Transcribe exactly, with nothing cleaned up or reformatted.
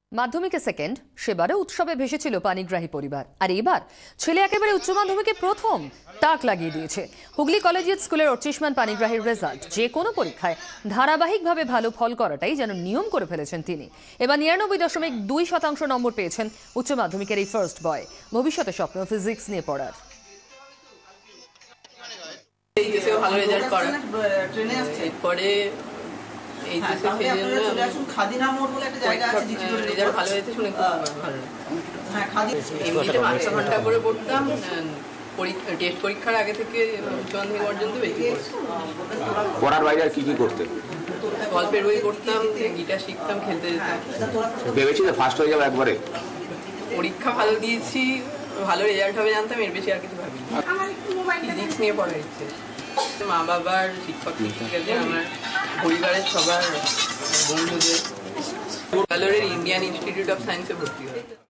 মাধ্যমিকে সেকেন্ড, সেবারে উৎসবে ভেসেছিল পানিগ্রাহী পরিবার। আর এবার ছেলে একেবারে উচ্চ মাধ্যমিকে প্রথম টাক লাগিয়ে দিয়েছে। হুগলি কলেজিয়েট স্কুলের অর্চিশমান পানিগ্রাহীর রেজাল্ট যে কোনো পরীক্ষায় ধারাবাহিকভাবে ভালো ফল করাটাই যেন নিয়ম করে ফেলেছেন তিনি। এবার নিরানব্বই দশমিক দুই শতাংশ নম্বর পেয়েছেন উচ্চ মাধ্যমিকের এই ফার্স্ট বয়। ভবিষ্যতে স্বপ্ন ফিজিক্স নিয়ে পড়ার। ভালো রেজাল্ট করা পরে ঘন্টা করে পড়তাম। টেস্ট পরীক্ষার আগে থেকে উচ্চ মাধ্যমিক পর্যন্ত বেশি পড়ার বাইরে আর কি কি করতে? গল্পের বই পড়তাম, গিটার শিখতাম, খেলতে যেতাম। ভেবেছি যে ফার্স্ট হয়ে যাবো একবারে। পরীক্ষা ভালো দিয়েছি, ভালো রেজাল্ট হবে জানতাম, এর বেশি আর কিছু ভাবিনি। ফিজিক্স নিয়ে পড়ার ইচ্ছে। মা বাবার, শিক্ষক শিক্ষিকাদের, আমার পরিবারের সবার বন্ধুদের ব্যাঙ্গালোরের ইন্ডিয়ান ইনস্টিটিউট অফ সায়েন্সে ভর্তি হয়।